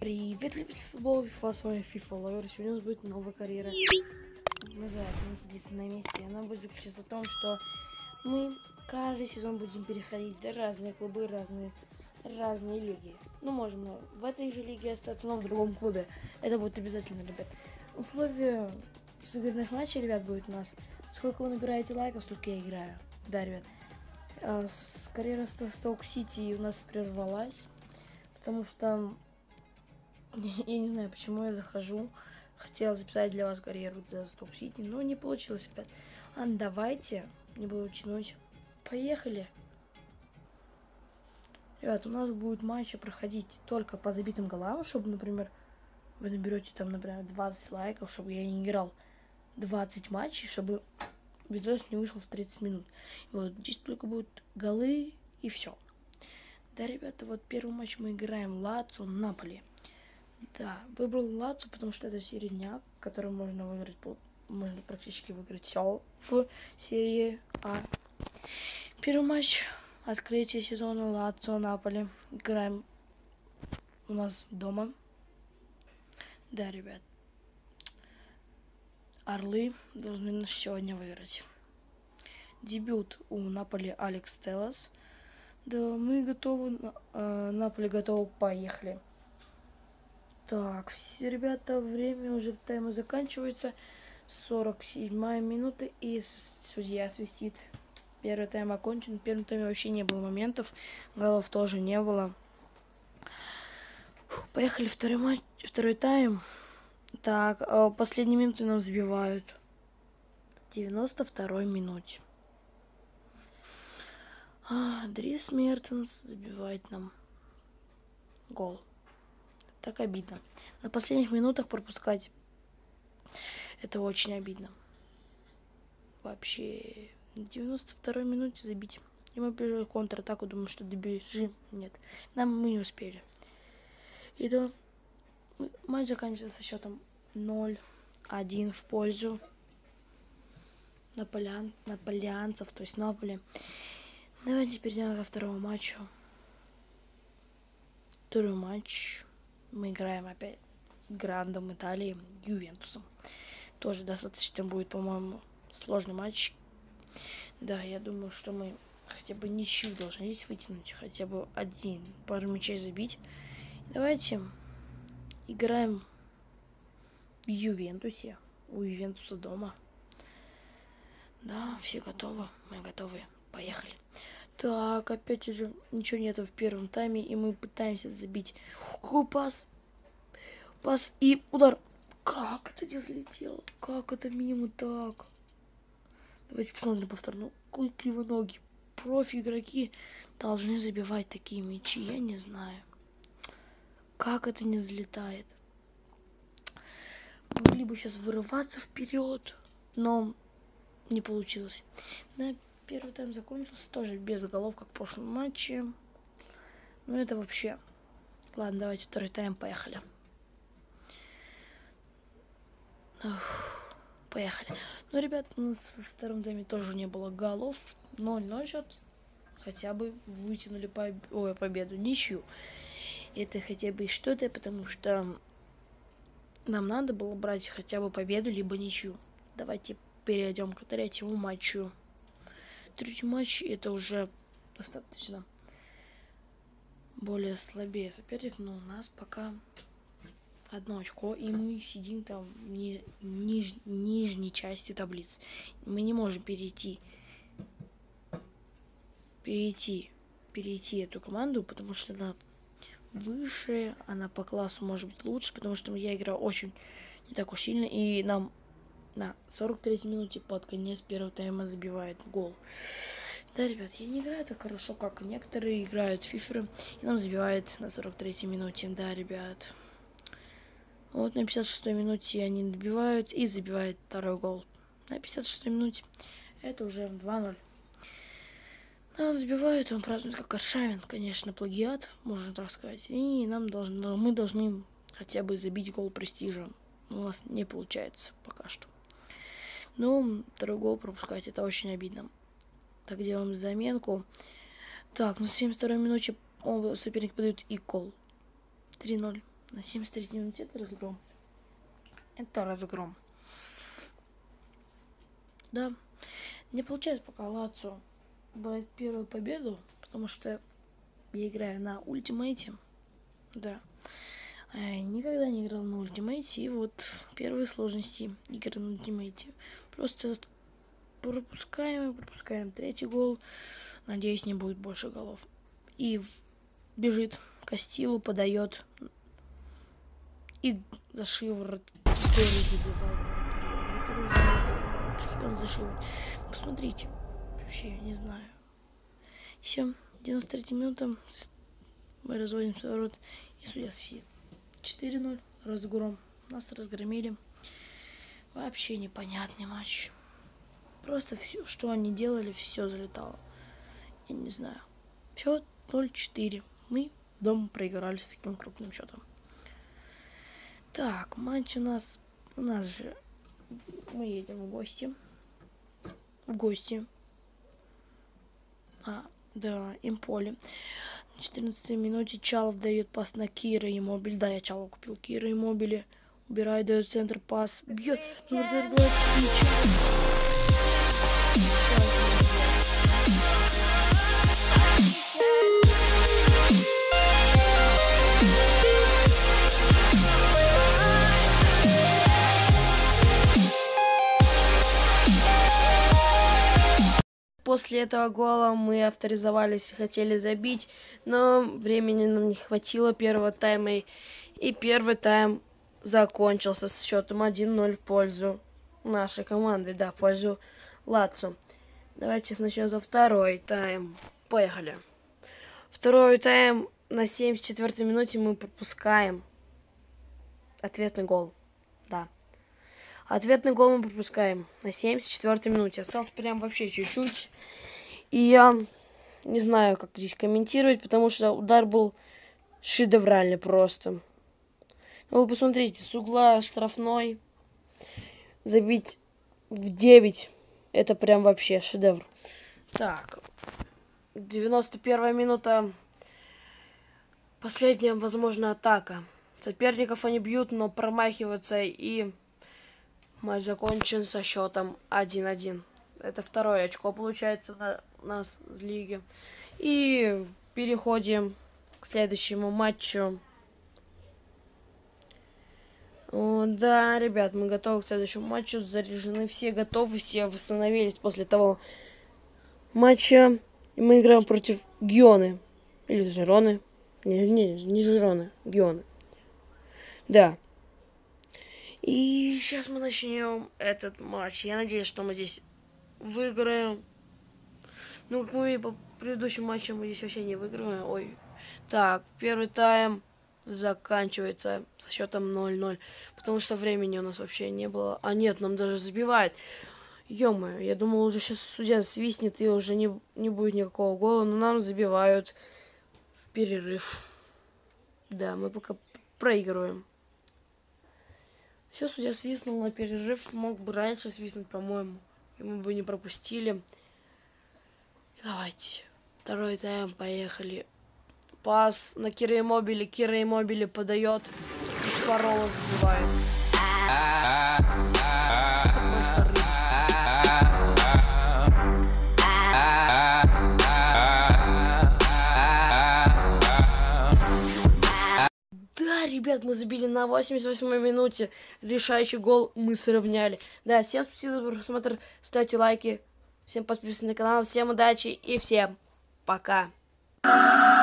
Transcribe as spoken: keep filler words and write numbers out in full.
Привет, любители футбола, FIFA, с вами FIFA Lover. Сегодня у нас будет новая карьера. Называется «Не сидится на месте». Она будет заключаться в том, что мы каждый сезон будем переходить в разные клубы, разные, разные лиги. Ну, можем в этой же лиге остаться, но в другом клубе. Это будет обязательно, ребят. Условия сыгранных матчей, ребят, будет у нас. Сколько вы набираете лайков, столько я играю. Да, ребят. А, с карьера Стоук Сити у нас прервалась, потому что я не знаю, почему я захожу. Хотела записать для вас карьеру за Стоук Сити, но не получилось, ребят. А давайте, не буду тянуть. Поехали. Ребят, у нас будет матчи проходить только по забитым голам, чтобы, например, вы наберете там, например, двадцать лайков, чтобы я не играл двадцать матчей, чтобы видос не вышел в тридцать минут. И вот здесь только будут голы и все. Да, ребята, вот первый матч мы играем Лацио Наполи. Да, выбрал Лацио, потому что это середняк, который можно выиграть, можно практически выиграть все в серии А. Первый матч, открытие сезона Лацио Наполи. Играем у нас дома. Да, ребят. Орлы должны сегодня выиграть. Дебют у Наполи Алекс Телес. Да, мы готовы. Э, Наполи готовы, поехали. Так, все, ребята, время уже тайма заканчивается. сорок седьмая минута, и судья свистит. Первый тайм окончен. В первом тайме вообще не было моментов. Голов тоже не было. Фу, поехали, второй матч, второй тайм. Так, последние минуты нам забивают. девяносто второй минуте. А, Дрис Мертенс забивает нам гол. Так обидно. На последних минутах пропускать. Это очень обидно. Вообще, на девяносто второй минуте забить. И мы бежали контратаку, думаю, что добежим. Нет, нам мы не успели. И да, матч заканчивается со счетом ноль один в пользу Наполеон, наполеонцев, то есть Наполи. Давайте перейдем ко второму матчу. Второй матч. Мы играем опять с Грандом Италии, Ювентусом. Тоже достаточно будет, по-моему, сложный матч. Да, я думаю, что мы хотя бы ничью должны здесь вытянуть. Хотя бы один, пару мячей забить. Давайте играем в Ювентусе. У Ювентуса дома. Да, все готовы. Мы готовы. Поехали. Так, опять же, ничего нету в первом тайме, и мы пытаемся забить. Какой пас? Пас и удар. Как это не залетело? Как это мимо так? Давайте посмотрим повтор. Ну, какой кривоногий. Профи-игроки должны забивать такие мячи. Я не знаю. Как это не залетает? Могли бы сейчас вырываться вперед, но не получилось. Да, первый тайм закончился тоже без голов, как в прошлом матче. Ну, это вообще... Ладно, давайте второй тайм, поехали. Ух, поехали. Ну, ребят, у нас во втором тайме тоже не было голов. ноль ноль счет. Хотя бы вытянули поб... Ой, победу, ничью. Это хотя бы что-то, потому что нам надо было брать хотя бы победу, либо ничью. Давайте перейдем к третьему матчу. Третий матч это уже достаточно более слабее соперник, но у нас пока одно очко, и мы сидим там в ни, ниж, нижней части таблицы. Мы не можем перейти перейти перейти эту команду, потому что она выше, она по классу может быть лучше, потому что я играю очень не так уж сильно, и нам на сорок третьей минуте под конец первого тайма забивает гол. Да, ребят, я не играю так хорошо, как некоторые играют в фиферы, и нам забивает на сорок третьей минуте. Да, ребят. Вот на пятьдесят шестой минуте они добивают и забивают второй гол. На пятьдесят шестой минуте это уже два ноль. Нас забивают, он празднует как Аршавин, конечно, плагиат, можно так сказать. И нам должны, мы должны хотя бы забить гол престижа. У нас не получается пока что. Но второй гол пропускать это очень обидно. Так, делаем заменку. Так, на семьдесят второй минуте соперник подает и гол. три ноль. На семьдесят третьей минуте это разгром. Это разгром. Да. Не получается пока Лацио брать первую победу, потому что я играю на ультимейте. Да. Я никогда не играл на ультимейте. И вот первые сложности игры на ультимейте. Просто пропускаем, пропускаем третий гол. Надеюсь, не будет больше голов. И бежит Кастилу, подает. И за шиворот забивает вратарю. Вратарю уже не было. Он за шиворот. Посмотрите. Вообще, я не знаю. Все. девяносто третья минута. Мы разводим свой ворот. И судья свистит. четыре ноль. Разгром. Нас разгромили. Вообще непонятный матч. Просто все, что они делали, все залетало. Я не знаю. Счет ноль четыре. Мы дома проиграли с таким крупным счетом. Так, матч у нас... У нас же... Мы едем в гости. В гости. А, да, Имполи. В четырнадцатой минуте Чалов дает пас на Кира Иммобиле. Да, я Чалова купил. Кира Иммобиле. Убирает, дает центр пас. Бьет. После этого гола мы авторизовались и хотели забить, но времени нам не хватило первого тайма, и первый тайм закончился с счетом один ноль в пользу нашей команды, да, в пользу Лацио. Давайте начнем за второй тайм. Поехали. Второй тайм на семьдесят четвёртой минуте мы пропускаем ответный гол, да. Ответный гол мы пропускаем на семьдесят четвёртой минуте. Осталось прям вообще чуть-чуть. И я не знаю, как здесь комментировать, потому что удар был шедевральный просто. Ну, вы посмотрите, с угла штрафной забить в девять. Это прям вообще шедевр. Так. девяносто первая минута. Последняя, возможно, атака. Соперников они бьют, но промахиваются, и матч закончен со счетом один один. Это второе очко получается на нас в лиге. И переходим к следующему матчу. О, да, ребят, мы готовы к следующему матчу. Заряжены все, готовы, все восстановились после того матча. И мы играем против Гионы. Или Жироны. Не, не, не Жироны, Гионы. Да. И сейчас мы начнем этот матч. Я надеюсь, что мы здесь выиграем. Ну, как мы видим, по предыдущему матчу мы здесь вообще не выиграем. Ой. Так, первый тайм заканчивается со счетом ноль ноль. Потому что времени у нас вообще не было. А нет, нам даже забивает. Ё-моё, я думал, уже сейчас судья свистнет и уже не, не будет никакого гола. Но нам забивают в перерыв. Да, мы пока проигрываем. Все, судья свистнул на перерыв. Мог бы раньше свистнуть, по-моему. И мы бы не пропустили. Давайте. Второй тайм, поехали. Пас на Кира Иммобиле. Кира Иммобиле подает. И Пароло забивает. Это просто рыб. Да, ребят, мы забили на восемьдесят восьмой минуте. Решающий гол мы сравняли. Да, всем спасибо за просмотр. Ставьте лайки. Всем подписывайтесь на канал. Всем удачи и всем пока.